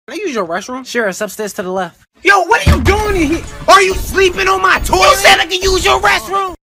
Can I use your restroom? Sure, it's upstairs to the left. Yo, what are you doing in here? Are you sleeping on my toilet? You said I can use your restroom?